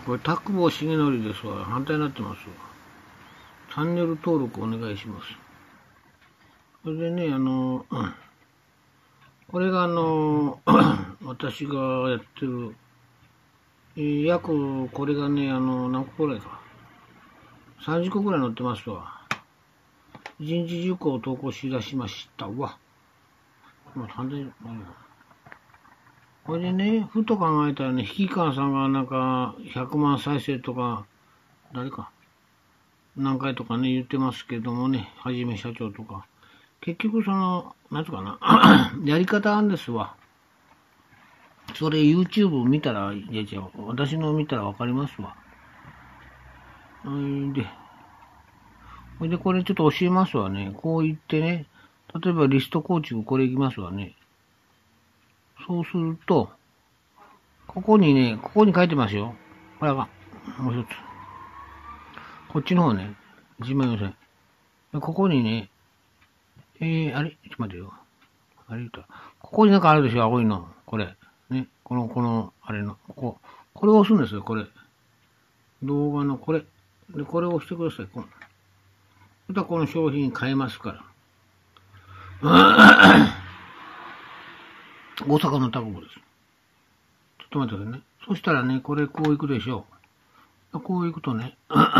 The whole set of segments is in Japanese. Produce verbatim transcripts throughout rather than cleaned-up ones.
これ、田久保重則ですわ。反対になってますわ。チャンネル登録お願いします。それでね、あの、うん、これがあの、私がやってる、えー、約、これがね、あの、何個ぐらいか。さんじゅっこぐらい載ってますわ。一日じゅっこを投稿しだしましたわ。もう完全に、これでね、ふと考えたらね、引川さんがなんか、ひゃくまん再生とか、誰か、何回とかね、言ってますけどもね、はじめ社長とか。結局その、なんつうかな、やり方なんですわ。それ YouTube 見たら、いや違う、私の見たらわかりますわ。ほいで、ほいでこれちょっと教えますわね。こう言ってね、例えばリスト構築これいきますわね。そうすると、ここにね、ここに書いてますよ。これが、もう一つ。こっちの方ね、いちまんよんせん。ここにね、えー、あれちょっと待ってよ。あれ言った。ここになんかあるでしょ、青いの。これ。ね。この、この、あれの、ここ。これを押すんですよ、これ。動画のこれ。で、これを押してください。こまたこの商品買えますから。大阪のタコです。ちょっと待ってくださいね。そしたらね、これこういくでしょう。こういくとね、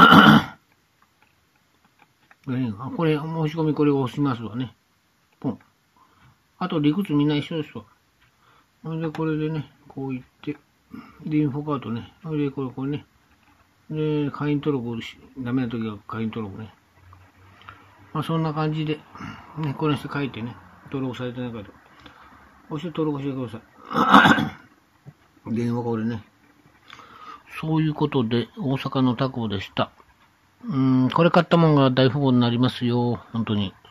これ、申し込みこれを押しますわね。ポン。あと理屈みんな一緒ですわ。それで、これでね、こういって、で、インフォカードね。それで、これ、これね。で、会員登録し、ダメな時は会員登録ね。まあ、そんな感じで、ね、これして書いてね、登録されてないかと。押して登録してください。電話これね。そういうことで、大阪のタコでした。うん、これ買ったもんが大富豪になりますよ。本当に。